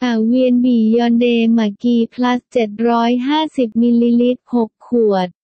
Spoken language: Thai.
เวียนบียอนเดย์หมากกีพลัส750 มิลลิลิตร 6 ขวด